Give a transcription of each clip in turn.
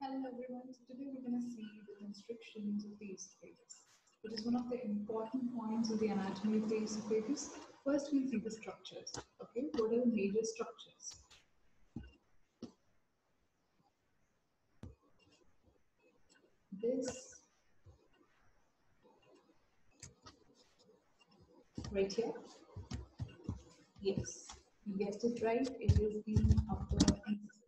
Hello everyone. So today we're going to see the constrictions of the esophagus, which is one of the important points of the anatomy of the esophagus. First, we'll see the structures. Okay, what are the major structures? This right here. Yes, you guessed it right. It is the upper incisors.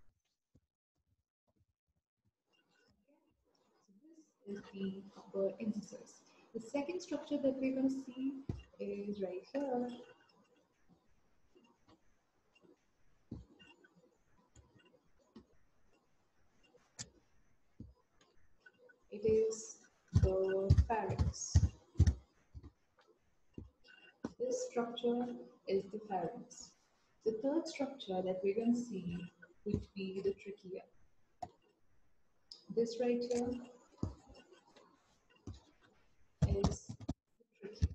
So this is the upper incisors. The second structure that we're going to see is right here. It is the pharynx. This structure is the pharynx. The third structure that we're going to see would be the trachea. This right here is the trachea.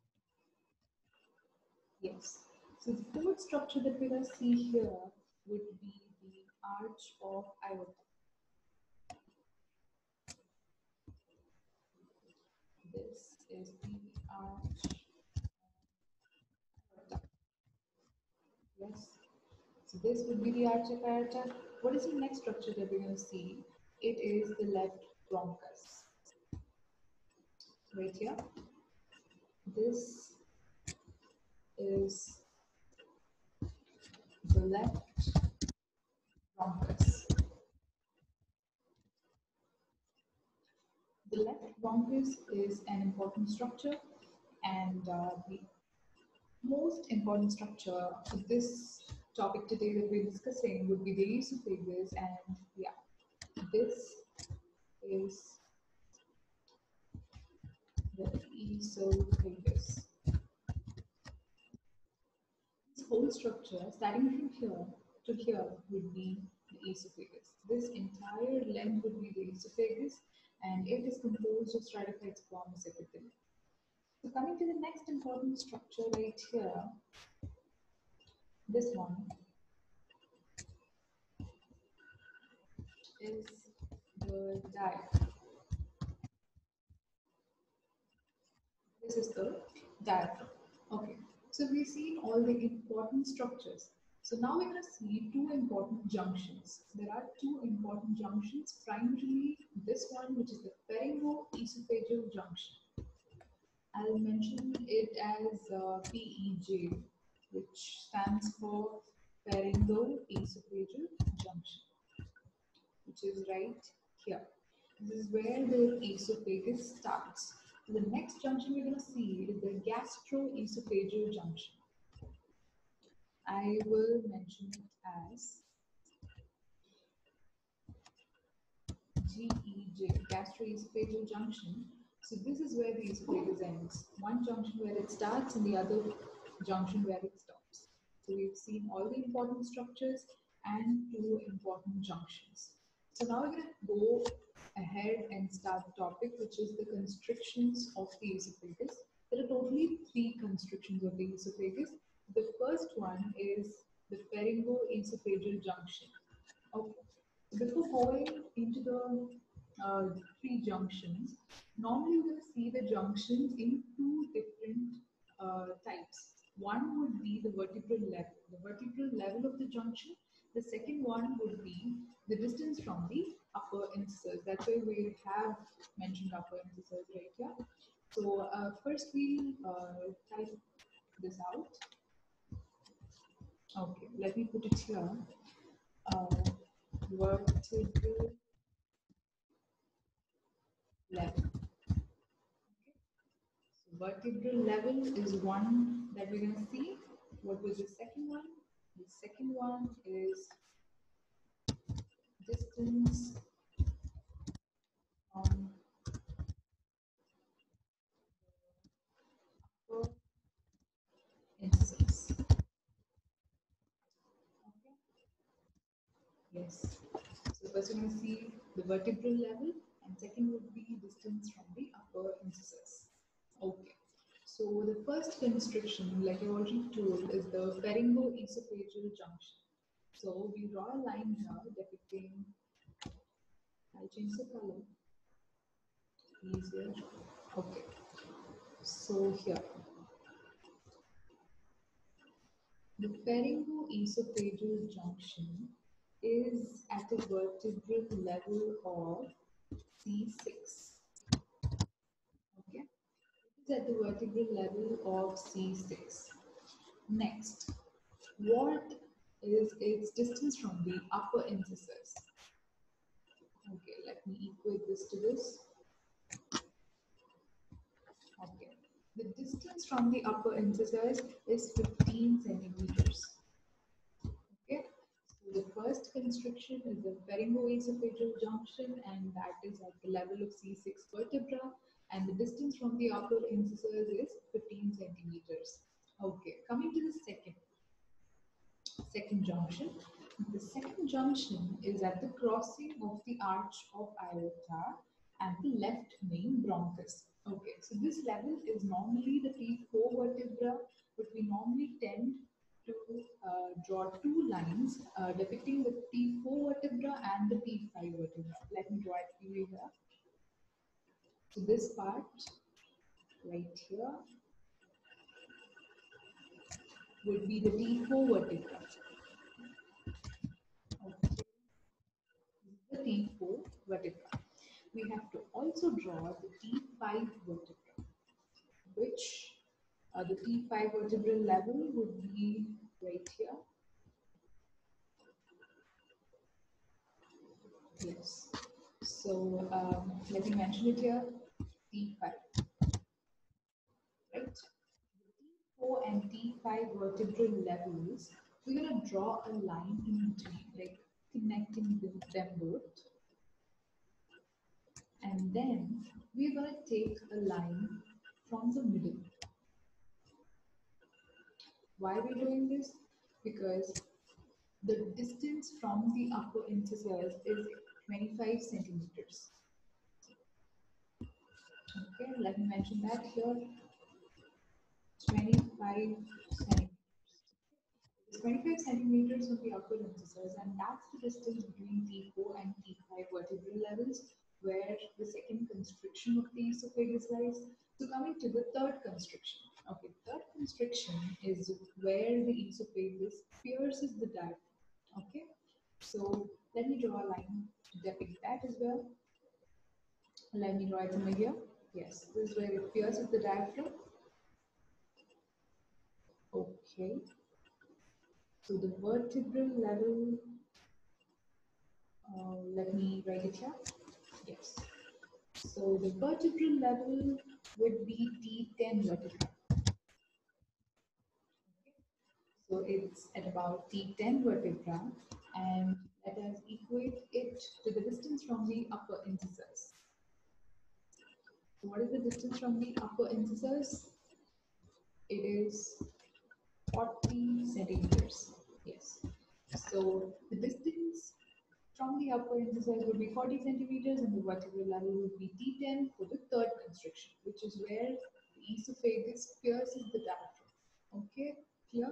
Yes. So the fourth structure that we're going to see here would be the arch of aorta. This is the arch of aorta. Yes. So this would be the arch of aorta. What is the next structure that we're going to see? It is the left bronchus. Right here. This is the left bronchus. The left bronchus is an important structure, and the most important structure for this topic today that we're discussing would be the esophagus, and yeah, this is the esophagus. This whole structure, starting from here to here, would be the esophagus. This entire length would be the esophagus, and it is composed of stratified squamous epithelium. So coming to the next important structure right here, this one is the diaphragm. This is the diaphragm. Okay, so we've seen all the important structures. So now we're going to see two important junctions. There are two important junctions, primarily this one, which is the pharyngo-esophageal junction. I'll mention it as PEJ, which stands for pharyngo-esophageal junction, which is right here. This is where the esophagus starts. The next junction we're going to see is the gastroesophageal junction. I will mention it as GEJ, gastroesophageal junction. So this is where the esophagus ends. One junction where it starts and the other junction where it stops. So we've seen all the important structures and two important junctions. So now we're going to go ahead and start the topic, which is the constrictions of the esophagus. There are totally three constrictions of the esophagus. The first one is the pharyngo-esophageal junction. Okay. Before going into the three junctions, normally we're going to see the junctions in two different types. One would be the vertebral level of the junction. The second one would be the distance from the upper incisors. That's why we have mentioned upper incisors right here. So first we'll type this out. Okay, let me put it here. Vertebral level. Okay. So vertebral level is one that we're going to see. What was the second one? The second one is distance from upper incisors. Okay. Yes. So first we're going to see the vertebral level, and second would be distance from the upper incisors. Okay. So the first constriction, like I already told, is the pharyngo-esophageal junction. So we draw a line here depicting change the color. Easier. Okay. So here, the pharyngoesophageal junction is at a vertebral level of C6. Okay, it is at the vertebral level of C6. Next, what is its distance from the upper incisors? Okay, let me equate this to this. Okay, the distance from the upper incisors is 15 centimeters. Okay, so the first constriction is the pharyngoesophageal junction, and that is at the level of C6 vertebra, and the distance from the upper incisors is 15 centimeters. Okay, coming to the second junction. The second junction is at the crossing of the arch of aorta and the left main bronchus. Okay, so this level is normally the T4 vertebra, but we normally tend to draw two lines depicting the T4 vertebra and the T5 vertebra. Let me draw it for you here. So this part right here would be the T4 vertebra. Okay. The T4 vertebra. We have to also draw the T5 vertebra, which the T5 vertebral level would be right here. Yes. So let me mention it here. T5. Right. T4 and T5 vertebral levels. We're gonna draw a line in between, like connecting them both. And then we're going to take a line from the middle. Why are we doing this? Because the distance from the upper incisors is 25 centimeters. Okay, let me mention that here. 25 centimeters. It's 25 centimeters from the upper incisors, and that's the distance between T4 and T5 vertebral levels, where the second constriction of the esophagus lies. So coming to the third constriction. Okay, third constriction is where the esophagus pierces the diaphragm. Okay, so let me draw a line to depict that as well. Let me draw it somewhere here. Yes, this is where it pierces the diaphragm. Okay, so the vertebral level, let me write it here. Yes. So the vertebral level would be T10 vertebra. Okay. So it's at about T10 vertebra, and let us equate it to the distance from the upper incisors. So what is the distance from the upper incisors? It is 40 centimeters. Yes. So the distance from the upper incisors would be 40 centimeters, and the vertebral level would be T10 for the third constriction, which is where the esophagus pierces the diaphragm. Okay, clear?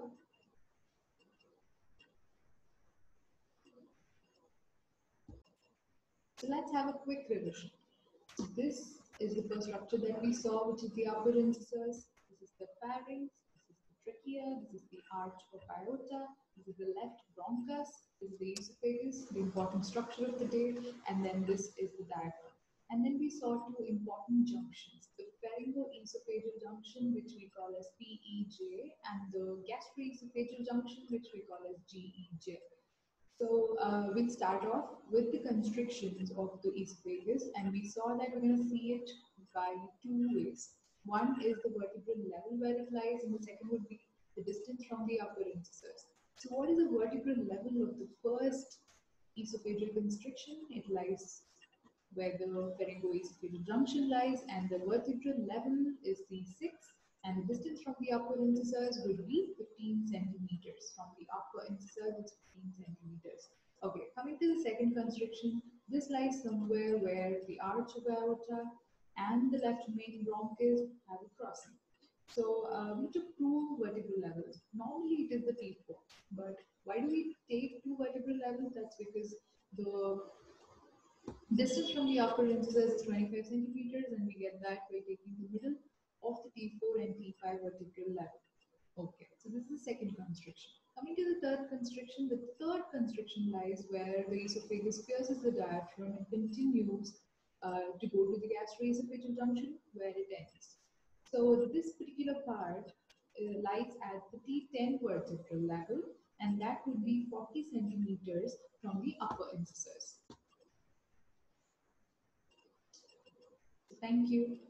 So let's have a quick revision. So this is the first structure that we saw, which is the upper incisors. This is the pharynx, this is the trachea, this is the arch of aorta, this is the left bronchus, this is the esophagus, the important structure of the day, and then this is the diaphragm. And then we saw two important junctions, the pharyngoesophageal junction, which we call as PEJ, and the gastroesophageal junction, which we call as GEJ. So we'll start off with the constrictions of the esophagus, and we saw that we're going to see it by two ways. One is the vertebral level where it lies, and the second would be the distance from the upper incisors. So what is the vertebral level of the first esophageal constriction? It lies where the pharyngoesophageal junction lies, and the vertebral level is C6, and the distance from the upper incisors would be 15 centimeters. From the upper incisors, it's 15 centimeters. Okay, coming to the second constriction, this lies somewhere where the arch of aorta and the left main bronchus have a crossing. So we took two vertebral levels. Normally it is the T4, but why do we take two vertebral levels? That's because the Distance from the upper incisors is 25 centimeters, and we get that by taking the middle of the T4 and T5 vertebral level. Okay, so this is the second constriction. Coming to the third constriction, the third constriction lies where the esophagus pierces the diaphragm and continues to go to the gastroesophageal junction where it ends. So this particular part lies at the T10 vertebral level, and that would be 40 centimeters from the upper incisors. Thank you.